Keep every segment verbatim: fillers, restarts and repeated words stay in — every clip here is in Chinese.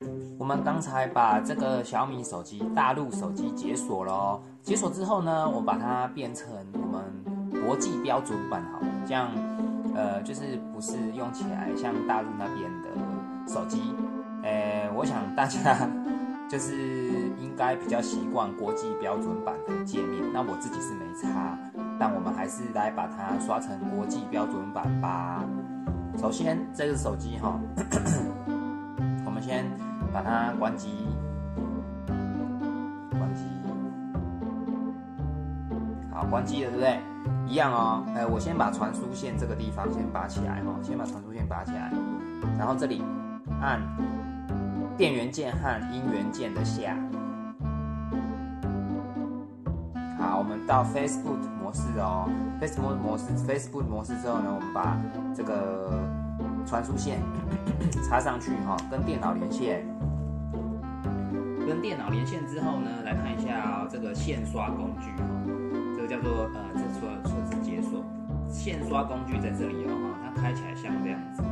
我们刚才把这个小米手机大陆手机解锁了哦，解锁之后呢，我把它变成我们国际标准版好了，这样呃就是不是用起来像大陆那边的手机，呃，我想大家就是应该比较习惯国际标准版的界面，那我自己是没差，但我们还是来把它刷成国际标准版吧。首先这个手机哈，我们先把它关机，关机，好，关机了，对不对？一样哦，哎，我先把传输线这个地方先拔起来哈，先把传输线拔起来，然后这里按电源键和音源键的下。好，我们到 Facebook 模式哦 ，Facebook 模式 ，Facebook 模式之后呢，我们把这个传输线插上去哈，跟电脑连线。跟电脑连线之后呢，来看一下、哦、这个线刷工具哈，这个叫做呃，这除了除了是解锁，线刷工具在这里哦，它开起来像这样子。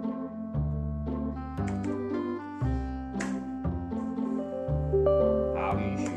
好，允许。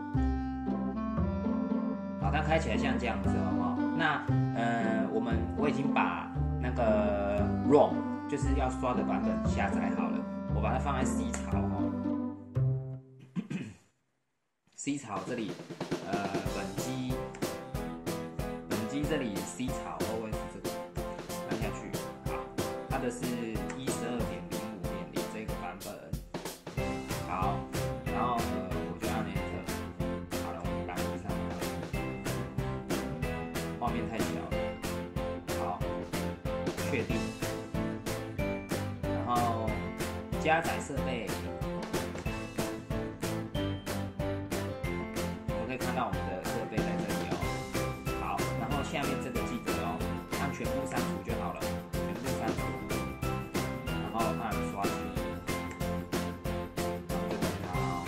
好，它开起来像这样子哦。那呃，我们我已经把那个 ROM 就是要刷的版本下载好了，我把它放在 C 槽哦。C 槽这里，呃，本机，本机这里 C 槽 O S 这个按下去，好，它的是一十二点零五点零这个版本，好，然后呃，我就按 Enter， 好了，我们档一下，画面太小了，好，确定，然后加载设备。看到我们的设备在这里哦，好，然后下面这个记得哦，按全部删除就好了，全部删除，然后按刷新，然后就等它哦。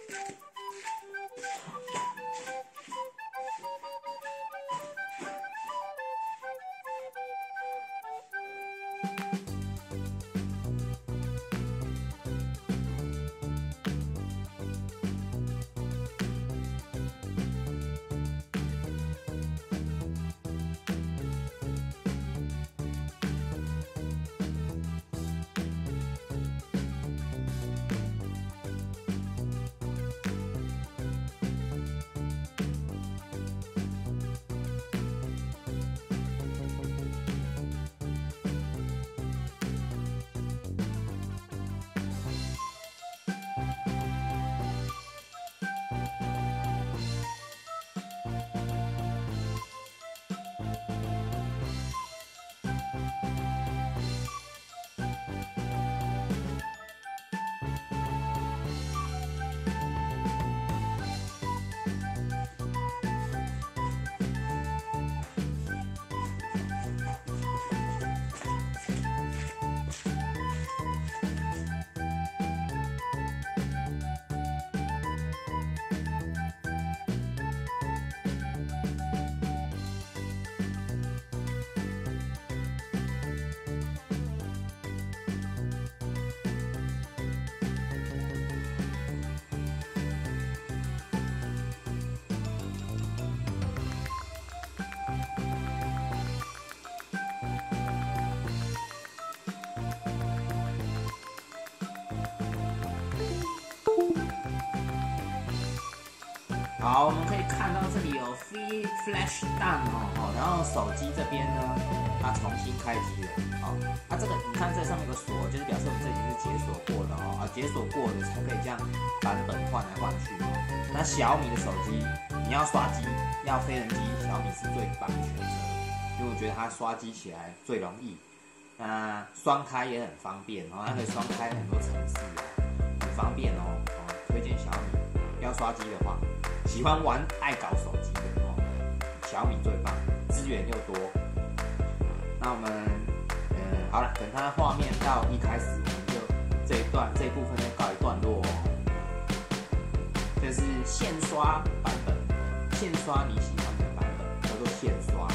好，我们可以看到这里有 Flash Done 哦，然后手机这边呢，它重新开机了，好，它、啊、这个你看这上面有个锁，就是表示我们这里是解锁过的哦，啊，解锁过的才可以这样版本换来换去哦。那小米的手机，你要刷机，要飞人机，小米是最棒的选择，因为我觉得它刷机起来最容易，那双开也很方便哦，它可以双开很多程式哦，很方便哦，哦，推荐小米。要刷机的话，喜欢玩爱搞手机的哦，小米最棒，资源又多。那我们，呃，好了，等它画面到一开始，我们就这一段这一部分就告一段落哦。这是线刷版本，线刷你喜欢的版本，叫做线刷。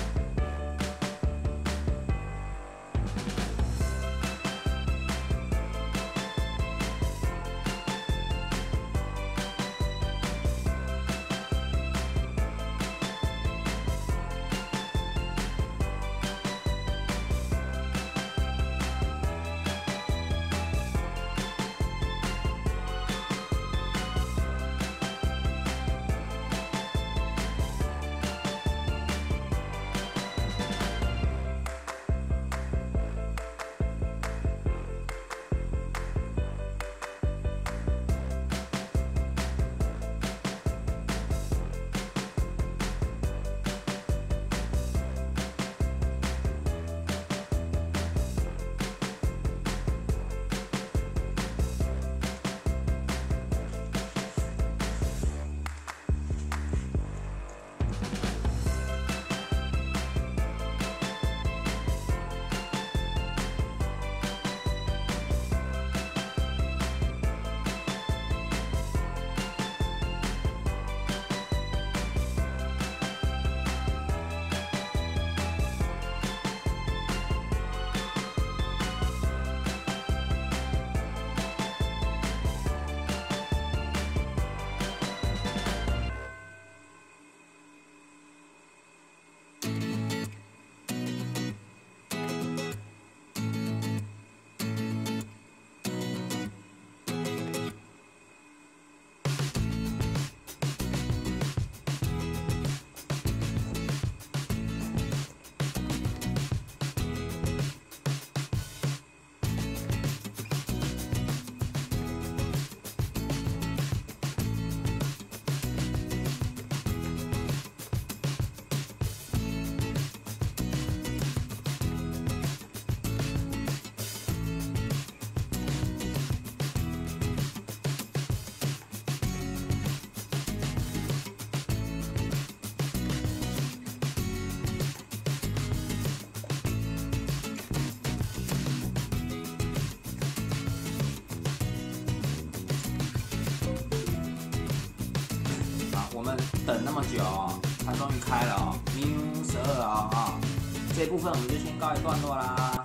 等那么久哦，它终于开了哦，M I U 十二哦，这部分我们就先告一段落啦。